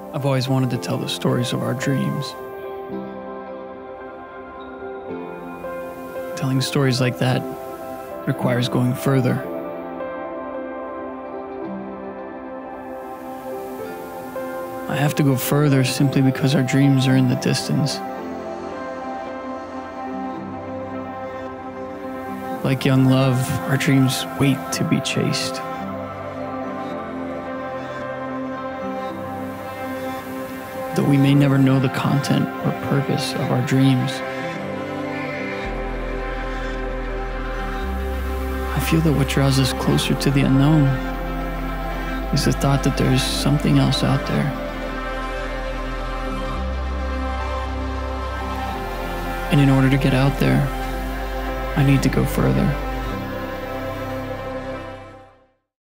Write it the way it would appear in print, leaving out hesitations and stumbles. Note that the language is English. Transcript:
I've always wanted to tell the stories of our dreams. Telling stories like that requires going further. I have to go further simply because our dreams are in the distance. Like young love, our dreams wait to be chased. Though we may never know the content or purpose of our dreams, I feel that what draws us closer to the unknown is the thought that there's something else out there. And in order to get out there, I need to go further.